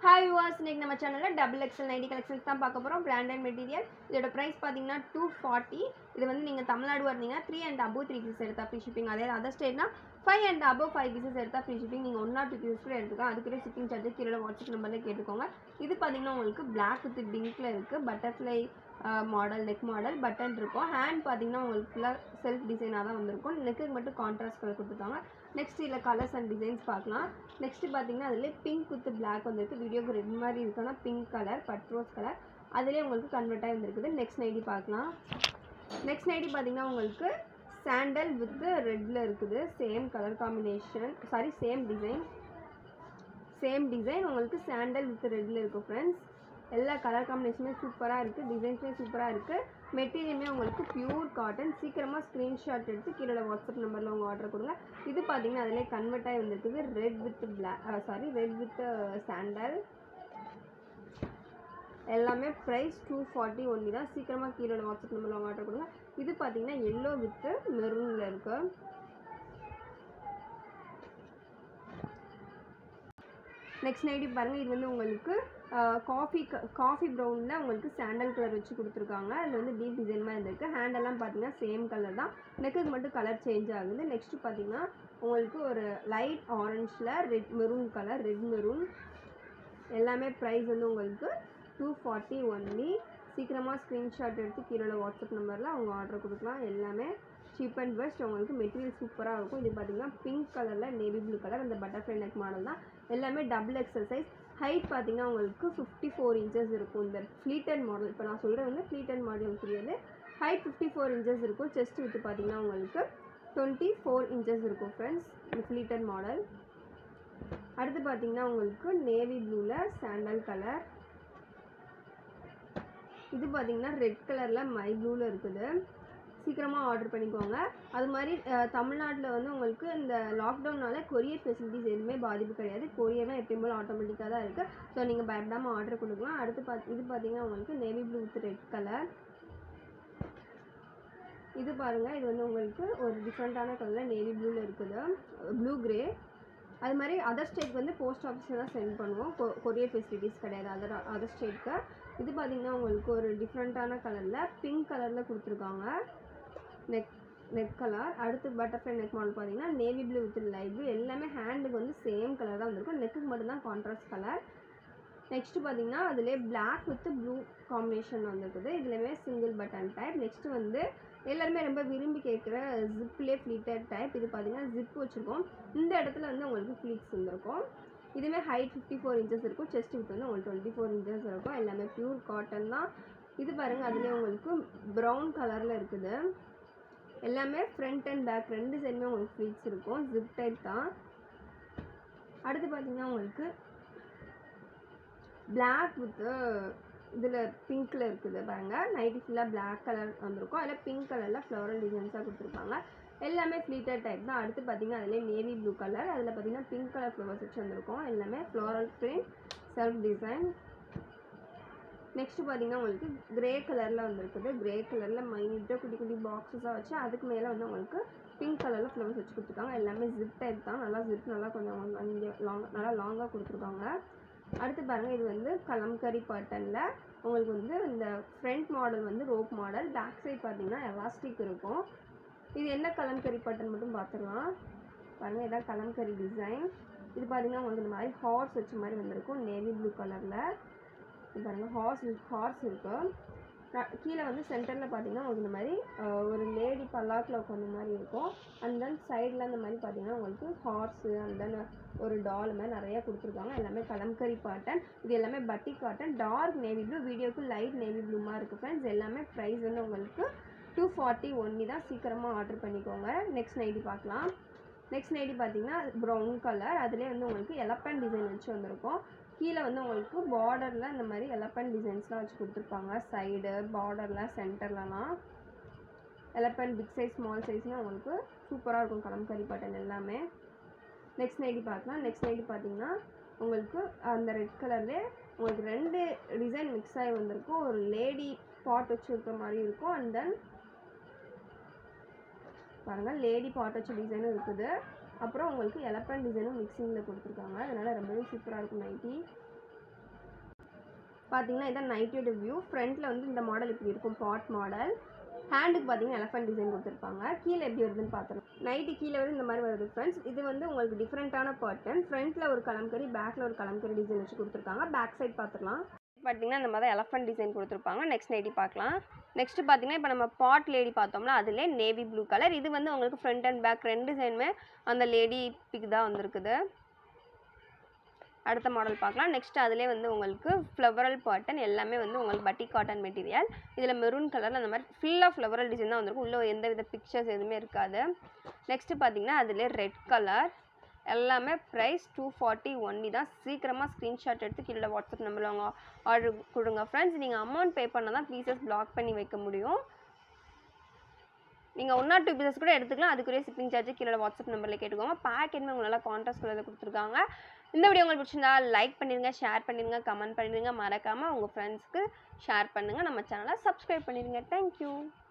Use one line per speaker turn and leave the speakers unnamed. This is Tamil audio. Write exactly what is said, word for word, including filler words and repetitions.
Hi viewers, இன்னைக்கு நம்ம சேனல்ல டபுள் எக்ஸ்எல் நைட்டி கலெக்ஷன்ஸ் தான் பார்க்க போறோம். Branded material. இதோட பிரைஸ் பாத்தீங்கன்னா two forty. இது வந்து நீங்க தமிழ்நாடு வர்றீங்கன்னா three and above three pieces எடுத்தா ஃப்ரீ ஷிப்பிங். அதே அதர் ஸ்டேட்னா five and above five pieces எடுத்தா ஃப்ரீ ஷிப்பிங். நீங்க one or two pieces கூட எடுத்துக்கலாம். அதுக்கு ஷிப்பிங் சார்ஜ் கீழ வாட்ஸ்அப் நம்பர்ல கேட்டுக்கோங்க. இது பாத்தீங்கன்னா உங்களுக்கு black with pinkல இருக்கு. Butterfly model neck model button இருக்கும். ஹேண்ட் பாத்தீங்கன்னா உங்களுக்கு ஃபுல்லா செல்ஃப் டிசைனா தான் வந்திருக்கும். நெக்குக்கு மட்டும் கான்ட்ராஸ்ட் கலர் கொடுத்துட்டாங்க. நெக்ஸ்ட் இதுல கலர்ஸ் அண்ட் டிசைன்ஸ் பார்க்கலாம். நெக்ஸ்ட் பாத்தீங்கன்னா அதுல பிங்க் வித் black வந்திருக்கு. வீடியோக்கு ரெட் மாதிரி இருக்குன்னா pink colour but rose colour அதுலயே உங்களுக்கு கன்வெர்ட் ஆகி வந்திருக்குது. நெக்ஸ்ட் நைட்டி பார்க்கலாம். நெக்ஸ்ட் நைட்டி பாத்தீங்கன்னா உங்களுக்கு சாண்டல் வித் ரெட்ல இருக்குது. Same colour combination sorry same design same design உங்களுக்கு சாண்டல் வித் ரெட்ல இருக்கு ஃப்ரெண்ட்ஸ். எல்லா கலர் காம்பினேஷனுமே சூப்பராக இருக்குது. டிசைன்ஸுமே சூப்பராக இருக்குது. மெட்டீரியலுமே உங்களுக்கு பியூர் காட்டன். சீக்கிரமாக ஸ்க்ரீன்ஷாட் எடுத்து கீழே வாட்ஸ்அப் நம்பரில் உங்கள் ஆர்டர் கொடுங்க. இது பார்த்தீங்கன்னா அதிலே கன்வெர்ட் ஆகி வந்துருக்குது. Red with black sorry red with sandal எல்லாமே ப்ரைஸ் டூ ஃபார்ட்டி ஒன்லி தான். சீக்கிரமாக கீழே வாட்ஸ்அப் நம்பரில் உங்கள் ஆர்டர் கொடுங்க. இது பார்த்தீங்கன்னா எல்லோ வித் மெரூனில் இருக்குது. நெக்ஸ்ட் நைட்டி பாருங்கள். இது வந்து உங்களுக்கு காஃபி காஃபி ப்ரௌனில் உங்களுக்கு சாண்டல் கலர் வச்சு கொடுத்துருக்காங்க. அதில் வந்து டீப் டிசைன் மாதிரி இருந்திருக்கு. ஹேண்டெல்லாம் பார்த்தீங்கன்னா சேம் கலர் தான். நெக்குக்கு மட்டும் கலர் சேஞ்ச் ஆகுது. நெக்ஸ்ட்டு பார்த்தீங்கன்னா உங்களுக்கு ஒரு லைட் ஆரஞ்சில் red maroon colour red maroon எல்லாமே ப்ரைஸ் வந்து உங்களுக்கு டூ ஃபார்ட்டி ஒன்லி. சீக்கிரமாக ஸ்க்ரீன்ஷாட் எடுத்து கீழே வாட்ஸ்அப் நம்பரில் அவங்க ஆர்டர் கொடுக்கலாம். எல்லாமே சீப் அண்ட் பெஸ்ட். உங்களுக்கு மெட்டீரியல் சூப்பராக இருக்கும். இது பார்த்தீங்கன்னா பிங்க் கலரில் நேவி ப்ளூ கலர் அந்த பட்டர்ஃப்ளை நெக் மாடல் தான். எல்லாமே டபுள் எக்ஸல் சைஸ். ஹைட் பார்த்தீங்கன்னா உங்களுக்கு ஃபிஃப்டி ஃபோர் இன்ச்சஸ் இருக்கும். இந்த ஃப்ளீட்டட் மாடல் இப்போ நான் சொல்கிறேன் வந்து ஃப்ளீட்டட் மாடல் புரியாது. ஹைட் ஃபிஃப்டி ஃபோர் இன்ச்சஸ் இருக்கும். செஸ்ட் வித்து பார்த்தீங்கன்னா உங்களுக்கு டுவெண்ட்டி ஃபோர் இன்ச்சஸ் இருக்கும் ஃப்ரெண்ட்ஸ். இந்த ஃப்ளீட்டட் மாடல். அடுத்து பார்த்தீங்கன்னா உங்களுக்கு நேவி ப்ளூவில் சாண்டல் கலர். இது பார்த்தீங்கன்னா ரெட் கலரில் மை ப்ளூவில் இருக்குது. சீக்கிரமாக ஆர்டர் பண்ணிக்கோங்க. அது மாதிரி தமிழ்நாட்டில் வந்து உங்களுக்கு இந்த லாக்டவுனால் கொரியர் ஃபெசிலிட்டிஸ் எதுவுமே பாதிப்பு கிடையாது. கொரியர்லாம் எப்பயும் போல் ஆட்டோமேட்டிக்காக தான் இருக்குது. ஸோ நீங்கள் பயப்படாமல் ஆர்டர் கொடுக்கலாம். அடுத்து பார்த்து இது பார்த்தீங்கன்னா உங்களுக்கு navy blue with red colour. இது பாருங்கள். இது வந்து உங்களுக்கு ஒரு டிஃப்ரெண்ட்டான கலரில் நேவி ப்ளூவில் இருக்குது. Blue grey. அது மாதிரி அதர் ஸ்டேட் வந்து போஸ்ட் ஆஃபீஸில் தான் சென்ட் பண்ணுவோம். கொ கொரியர் ஃபெசிலிட்டிஸ் கிடையாது அதர் அதர் ஸ்டேட்க்கு. இது பார்த்திங்கன்னா உங்களுக்கு ஒரு டிஃப்ரெண்ட்டான கலரில் பிங்க் கலரில் கொடுத்துருக்காங்க. Neck neck colour. அடுத்து பட்டர்ஃப்ளை நெக் மாடல் பார்த்தீங்கன்னா navy blue with light blue. எல்லாமே ஹேண்டுக்கு வந்து சேம் கலர் தான் வந்திருக்கும். நெக்குக்கு மட்டும்தான் கான்ட்ராஸ்ட் கலர். நெக்ஸ்ட்டு பார்த்தீங்கன்னா அதிலே பிளாக் வித் ப்ளூ காம்பினேஷன் வந்துருக்குது. இதுலேயுமே சிங்கிள் பட்டன் டைப். நெக்ஸ்ட்டு வந்து எல்லாருமே ரொம்ப விரும்பி கேட்குற ஜிப்லே ஃப்ளீட்டட் டைப். இது பார்த்தீங்கன்னா ஜிப் வச்சுருக்கோம். இந்த இடத்துல வந்து உங்களுக்கு ஃப்ளீட்ஸ் வந்துருக்கும். இதுவுமே ஹைட் ஃபிஃப்டி ஃபோர் இன்ச்சஸ் இருக்கும். செஸ்ட் வித் வந்து உங்களுக்கு டுவெண்ட்டி ஃபோர் இன்ச்சஸ் இருக்கும். எல்லாமே ப்யூர் காட்டன் தான். இது பாருங்கள். அதுலேயே உங்களுக்கு ப்ரௌன் கலரில் இருக்குது. எல்லாமே ஃப்ரண்ட் அண்ட் பேக் ரெண்டு சைடுமே உங்களுக்கு ஃப்ளீட்ஸ் இருக்கும். ஜிப் டைப் தான். அடுத்து பார்த்தீங்கன்னா உங்களுக்கு பிளாக் வித் இதில் பிங்க்கில் இருக்குது பாருங்கள். நைட்டி ஃபுல்லாக பிளாக் கலர் வந்திருக்கும். அதில் பிங்க் கலரில் ஃப்ளவரல் டிசைன்ஸாக கொடுத்துருப்பாங்க. எல்லாமே ஃப்ளீட்டட் டைப் தான். அடுத்து பார்த்தீங்கன்னா அதிலே நேவி ப்ளூ கலர். அதில் பார்த்தீங்கன்னா பிங்க் கலர் ஃப்ளவர்ஸ் வச்சு வந்திருக்கும். எல்லாமே floral print self design. Next பார்த்தீங்கன்னா உங்களுக்கு கிரே கலரில் வந்துருக்குது. கிரே கலரில் மைனிட்டாக குட்டி குட்டி பாக்ஸஸாக வச்சு அதுக்கு மேலே வந்து உங்களுக்கு பிங்க் கலரில் ஃப்ளவர்ஸ் வச்சு கொடுத்துருக்காங்க. எல்லாமே ஜிப் டைப் தான். நல்லா ஜிப் நல்லா கொஞ்சம் இங்கே லாங் நல்லா லாங்காக கொடுத்துருக்காங்க. அடுத்து பாருங்கள். இது வந்து கலம்கரி பேட்டர்னில் உங்களுக்கு வந்து இந்த ஃப்ரண்ட் மாடல் வந்து ரோப் மாடல். பேக் சைட் பார்த்தீங்கன்னா எலாஸ்டிக் இருக்கும். இது என்ன கலம்கரி பேட்டர்ன் மட்டும் பார்த்துக்கலாம். பாருங்கள். இதான் கலம்கரி டிசைன். இது பார்த்தீங்கன்னா உங்களுக்கு இந்த மாதிரி ஹார்ஸ் வச்ச மாதிரி வந்திருக்கும். நேவி ப்ளூ கலரில். இது பாருங்கள். ஹார்ஸ் ஹார்ஸ் இருக்குது. கீழே வந்து சென்டரில் பார்த்தீங்கன்னா உங்களுக்கு இந்த மாதிரி ஒரு லேடி பல்லாக்கில் உட்காந்த மாதிரி இருக்கும். அண்ட் தென் சைடில் அந்த மாதிரி பார்த்தீங்கன்னா உங்களுக்கு ஹார்ஸு அண்ட் தென் ஒரு டால் மாதிரி நிறையா கொடுத்துருக்காங்க. எல்லாமே கலம்கரி பேட்டர்ன். இது எல்லாமே batik cotton. Dark navy blue. வீடியோக்கு லைட் நேவி ப்ளூமாக இருக்குது ஃப்ரெண்ட்ஸ். எல்லாமே ப்ரைஸ் வந்து உங்களுக்கு டூ ஃபார்ட்டி ஒன்லி தான். சீக்கிரமாக ஆர்டர் பண்ணிக்கோங்க. நெக்ஸ்ட் நைட்டி பார்க்கலாம். நெக்ஸ்ட் நைட்டி பார்த்தீங்கன்னா ப்ரௌன் கலர். அதுலேயே வந்து உங்களுக்கு எலப்பன் டிசைன் வச்சு வந்திருக்கும். கீழே வந்து உங்களுக்கு பார்டரில் இந்த மாதிரி எலப்பன் டிசைன்ஸ்லாம் வச்சு கொடுத்துருப்பாங்க. சைடு பார்டரில் சென்டர்லலாம் எலப்பன் பிக் சைஸ் ஸ்மால் சைஸ்னால் உங்களுக்கு சூப்பராக இருக்கும் கலம்கரி பேட்டர்ன் எல்லாமே. நெக்ஸ்ட் நைட்டி பார்க்கலாம். நெக்ஸ்ட் நைட்டி பார்த்தீங்கன்னா உங்களுக்கு அந்த ரெட் கலர்லேயே உங்களுக்கு ரெண்டு டிசைன் மிக்ஸ் ஆகி வந்திருக்கும். ஒரு லேடி பாட் வச்சு இருக்கிற மாதிரி இருக்கும். அண்ட் தென் பாருங்கள் லேடி பாட் வச்ச டிசைனும் இருக்குது. அப்புறம் உங்களுக்கு எலப்பன் டிசைனும் மிக்சிங்கில் கொடுத்துருக்காங்க. அதனால் ரொம்பவே சூப்பராக இருக்கும் நைட்டி. பார்த்தீங்கன்னா இதான் நைட்டியோட வியூ. ஃப்ரண்ட்டில் வந்து இந்த மாடல் இப்படி இருக்கும், பாட் மாடல். ஹேண்டுக்கு பார்த்தீங்கன்னா எலஃபண்ட் டிசைன் கொடுத்துருப்பாங்க. கீழே எப்படி வருதுன்னு பார்த்துருவோம். நைட்டி கீழே வந்து இந்த மாதிரி வருது ஃப்ரெண்ட்ஸ். இது வந்து உங்களுக்கு டிஃப்ரெண்ட்டான பேட்டர்ன். ஃப்ரண்ட்டில் ஒரு கலம்கரி, பேக்கில் ஒரு கலம்கரி டிசைன் வச்சு கொடுத்துருக்காங்க. பேக் சைட் பார்த்துக்கலாம். பார்த்தீங்கன்னா இந்த மாதிரி எலஃபண்ட் டிசைன் கொடுத்துருப்பாங்க. நெக்ஸ்ட் நைட்டி பார்க்கலாம். நெக்ஸ்ட் பார்த்தீங்கன்னா இப்போ நம்ம பாட் லேடி பார்த்தோம்னா அதிலே நேவி ப்ளூ கலர். இது வந்து உங்களுக்கு ஃப்ரண்ட் அண்ட் பேக் ரெண்டு டிசைனுமே அந்த லேடி பிக் தான் வந்திருக்குது. அடுத்த மாடல் பார்க்கலாம். நெக்ஸ்ட் அதிலே வந்து உங்களுக்கு ஃப்ளவரல் பேட்டர்ன், எல்லாமே வந்து உங்களுக்கு பட்டிக் காட்டன் மெட்டீரியல். இதில் மெரூன் கலரில் அந்த மாதிரி ஃபுல்லாக ஃப்ளவரல் டிசைன் தான் வந்திருக்கும். உள்ளே எந்த வித பிக்சர்ஸ் எதுவுமே இருக்காது. நெக்ஸ்ட் பார்த்தீங்கன்னா அதிலே ரெட் கலர். எல்லாமே ப்ரைஸ் டூ ஃபார்ட்டி ஒன்லி தான். சீக்கிரமாக ஸ்க்ரீன்ஷாட் எடுத்து கீழே வாட்ஸ்அப் நம்பரில் அவங்க ஆர்டர் கொடுங்க ஃப்ரெண்ட்ஸ். நீங்கள் அமௌண்ட் பே பண்ணால் தான் பீசஸ் பிளாக் பண்ணி வைக்க முடியும். நீங்கள் ஒன் ஆர் டூ பீசஸ் கூட எடுத்துக்கலாம். அதுக்குரிய ஷிப்பிங் சார்ஜ் கீழே வாட்ஸ்அப் நம்பரில் கேட்டுக்கோங்க. பேக்கெட்டுமே உங்களால் கான்ட்ராஸ்ட் கலரில் கொடுத்துருக்காங்க. இந்த வீடியோ உங்களுக்கு பிடிச்சிருந்தா லைக் பண்ணிடுங்க, ஷேர் பண்ணிடுங்க, கமெண்ட் பண்ணிடுங்க. மறக்காமல் உங்கள் ஃப்ரெண்ட்ஸ்க்கு ஷேர் பண்ணுங்கள். நம்ம சேனலை சப்ஸ்கிரைப் பண்ணிடுங்க. தேங்க்யூ.